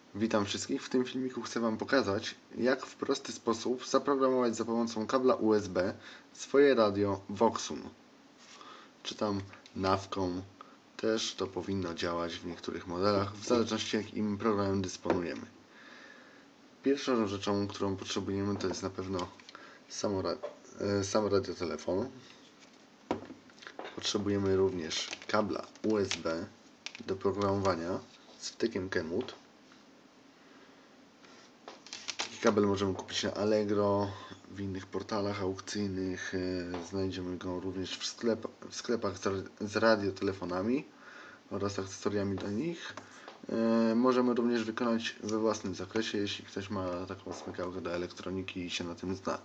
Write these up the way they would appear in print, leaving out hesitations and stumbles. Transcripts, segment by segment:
Witam wszystkich. W tym filmiku chcę Wam pokazać, jak w prosty sposób zaprogramować za pomocą kabla USB swoje radio Voxum, czy tam Navcom. Też to powinno działać w niektórych modelach, w zależności jakim programem dysponujemy. Pierwszą rzeczą, którą potrzebujemy, to jest na pewno sam radiotelefon. Potrzebujemy również kabla USB do programowania z wtykiem Kenwood. Taki kabel możemy kupić na Allegro, w innych portalach aukcyjnych. Znajdziemy go również w sklepach z radiotelefonami oraz akcesoriami do nich. Możemy również wykonać we własnym zakresie, jeśli ktoś ma taką smykałkę do elektroniki i się na tym zna.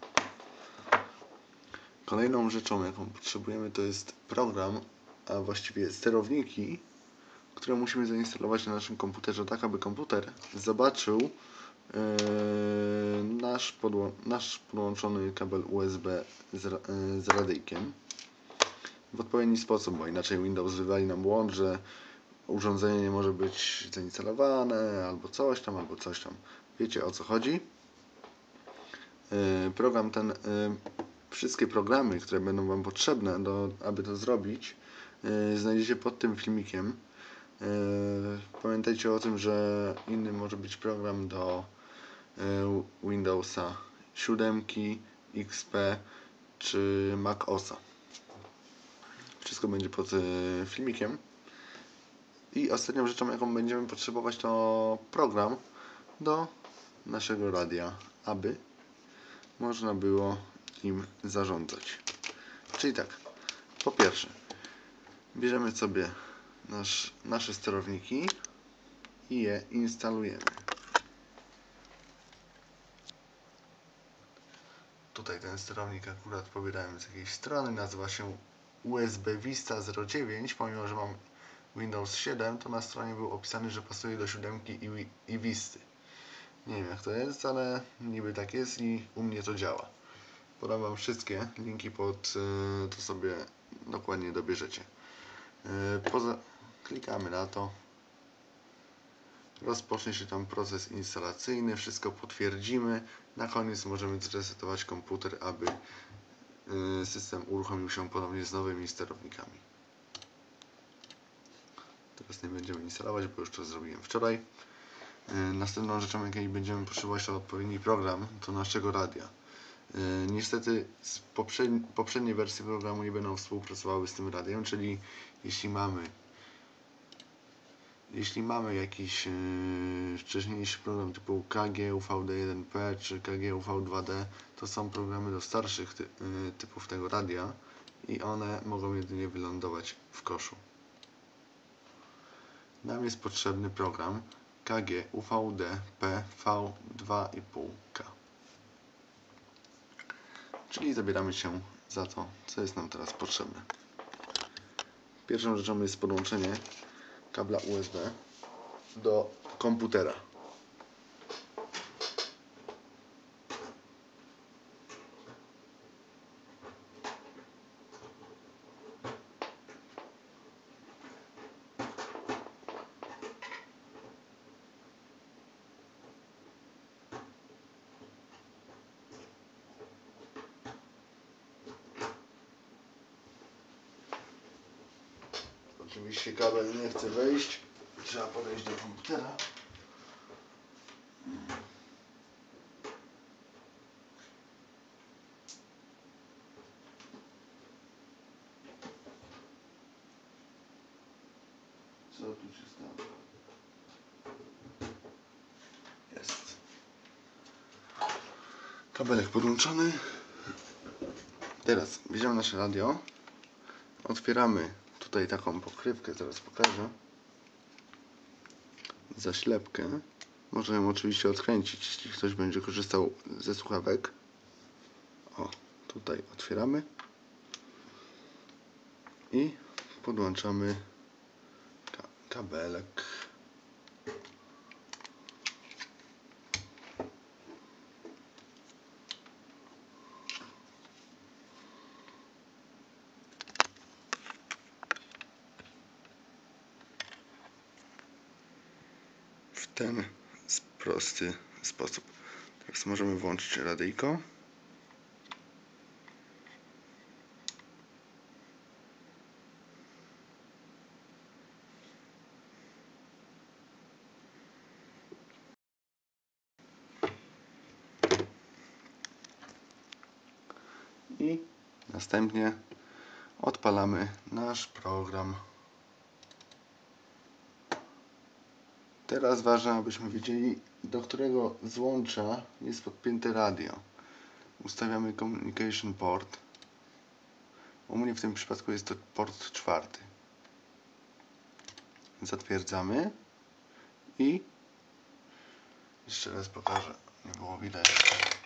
Kolejną rzeczą, jaką potrzebujemy, to jest program, a właściwie sterowniki, które musimy zainstalować na naszym komputerze, tak aby komputer zobaczył nasz podłączony kabel USB z radyjkiem w odpowiedni sposób, bo inaczej Windows wywali nam błąd, że urządzenie nie może być zainstalowane, albo coś tam. Wiecie, o co chodzi. Program ten, wszystkie programy, które będą Wam potrzebne, aby to zrobić, znajdziecie pod tym filmikiem. Pamiętajcie o tym, że inny może być program do Windowsa 7, XP czy Mac OSa. Wszystko będzie pod filmikiem. I ostatnią rzeczą, jaką będziemy potrzebować, to program do naszego radia, aby można było nim zarządzać. Czyli tak, po pierwsze bierzemy sobie nasze sterowniki i je instalujemy. Tutaj ten sterownik akurat pobierałem z jakiejś strony, nazywa się USB Vista 09, pomimo że mam Windows 7, to na stronie był opisany, że pasuje do 7 i Visty. Nie wiem jak to jest, ale niby tak jest i u mnie to działa. Podam Wam wszystkie linki pod, to sobie dokładnie dobierzecie. Klikamy na to. Rozpocznie się tam proces instalacyjny, wszystko potwierdzimy. Na koniec możemy zresetować komputer, aby system uruchomił się ponownie z nowymi sterownikami. Teraz nie będziemy instalować, bo już to zrobiłem wczoraj. Następną rzeczą, jakiej będziemy potrzebować, to odpowiedni program do naszego radia. Niestety poprzednie wersje programu nie będą współpracowały z tym radiem, czyli jeśli mamy jakiś wcześniejszy program typu KG UVD1P czy KG UV2D, to są programy do starszych typów tego radia i one mogą jedynie wylądować w koszu. Nam jest potrzebny program KG UVD-P V2,5K. Czyli zabieramy się za to, co jest nam teraz potrzebne. Pierwszą rzeczą jest podłączenie kabla USB do komputera. Oczywiście kabel nie chce wejść, trzeba podejść do komputera. Co tu się stało? Jest. Kabelek podłączony. Teraz bierzemy nasze radio, otwieramy tutaj taką pokrywkę, zaraz pokażę, zaślepkę. Można ją oczywiście odkręcić, jeśli ktoś będzie korzystał ze słuchawek. O, tutaj otwieramy i podłączamy kabelek. W ten prosty sposób. Teraz możemy włączyć radyjko. I następnie odpalamy nasz program. Teraz ważne, abyśmy wiedzieli, do którego złącza jest podpięte radio. Ustawiamy Communication Port. U mnie w tym przypadku jest to port 4. Zatwierdzamy i jeszcze raz pokażę, nie było widać.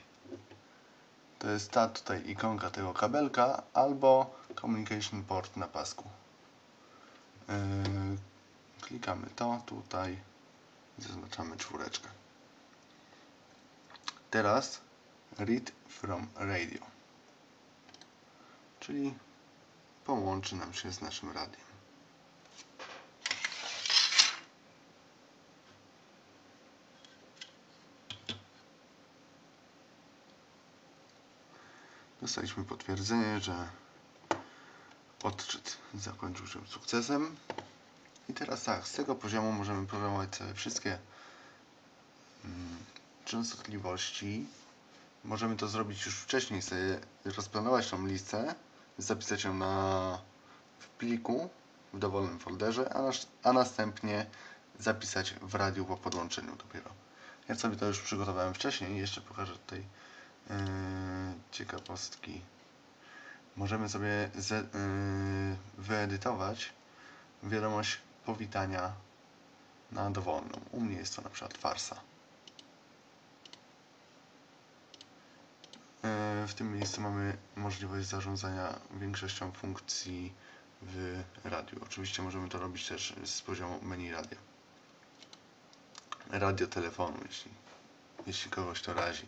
To jest ta tutaj ikonka tego kabelka albo Communication Port na pasku. Klikamy to tutaj, zaznaczamy 4. Teraz Read from Radio, czyli połączy nam się z naszym radiem. Dostaliśmy potwierdzenie, że odczyt zakończył się sukcesem. I teraz tak, z tego poziomu możemy programować sobie wszystkie częstotliwości. Możemy to zrobić już wcześniej, sobie rozplanować tą listę, zapisać ją w pliku, w dowolnym folderze, a następnie zapisać w radiu po podłączeniu dopiero. Ja sobie to już przygotowałem wcześniej, jeszcze pokażę tutaj ciekawostki. Możemy sobie wyedytować wiadomość powitania na dowolną. U mnie jest to na przykład farsa. W tym miejscu mamy możliwość zarządzania większością funkcji w radiu. Oczywiście możemy to robić też z poziomu menu radia. Radio telefonu, jeśli kogoś to razi.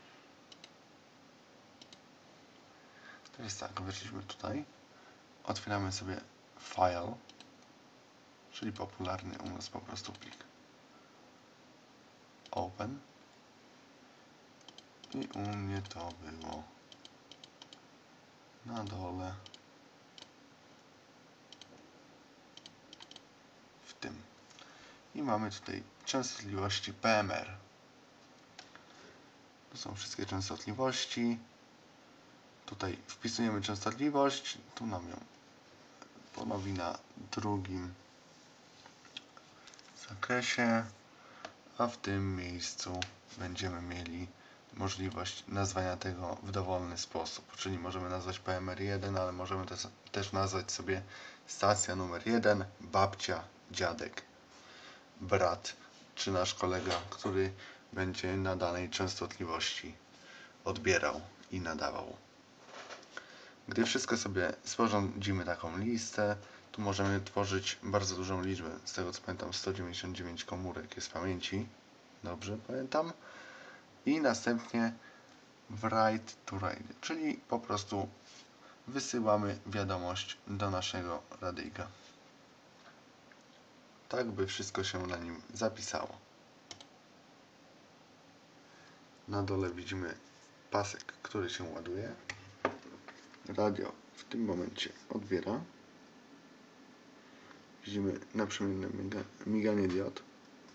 Teraz tak, weszliśmy tutaj. Otwieramy sobie file, czyli popularny u nas po prostu plik. Open. I u mnie to było na dole w tym. I mamy tutaj częstotliwości PMR. To są wszystkie częstotliwości. Tutaj wpisujemy częstotliwość. Tu nam ją ponowi na drugim zakresie. A w tym miejscu będziemy mieli możliwość nazwania tego w dowolny sposób. Czyli możemy nazwać PMR1, ale możemy też nazwać sobie stacja numer 1, babcia, dziadek, brat, czy nasz kolega, który będzie na danej częstotliwości odbierał i nadawał. Gdy wszystko sobie sporządzimy taką listę, tu możemy tworzyć bardzo dużą liczbę. Z tego co pamiętam, 199 komórek jest w pamięci. Dobrze pamiętam. I następnie write to radio, czyli po prostu wysyłamy wiadomość do naszego radyjka. Tak by wszystko się na nim zapisało. Na dole widzimy pasek, który się ładuje. Radio w tym momencie odbiera. Widzimy naprzemienne miganie diod.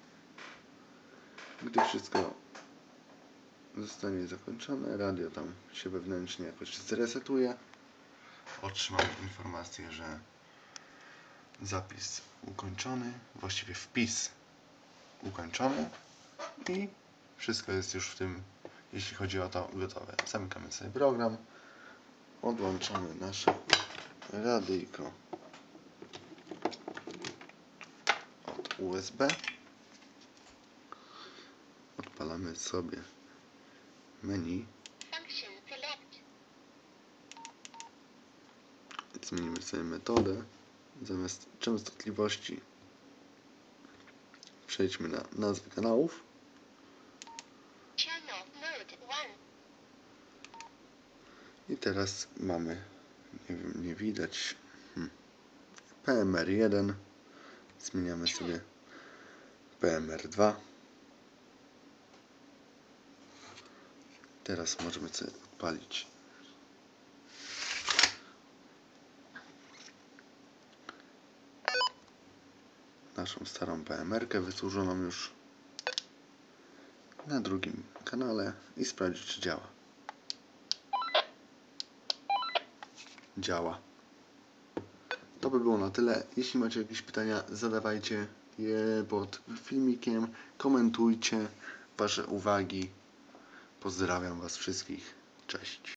Gdy wszystko zostanie zakończone, radio tam się wewnętrznie jakoś zresetuje. Otrzymamy informację, że zapis ukończony, właściwie wpis ukończony i wszystko jest już w tym, jeśli chodzi o to, gotowe. Zamykamy sobie program, odłączamy nasze radyjko od USB, odpalamy sobie menu, zmienimy sobie metodę, zamiast częstotliwości przejdźmy na nazwę kanałów. I teraz mamy, nie wiem, nie widać, PMR1, zmieniamy sobie PMR2. Teraz możemy sobie odpalić naszą starą PMR-kę wysłużoną już na drugim kanale i sprawdzić, czy działa. Działa. To by było na tyle. Jeśli macie jakieś pytania, zadawajcie je pod filmikiem, komentujcie Wasze uwagi. Pozdrawiam Was wszystkich. Cześć.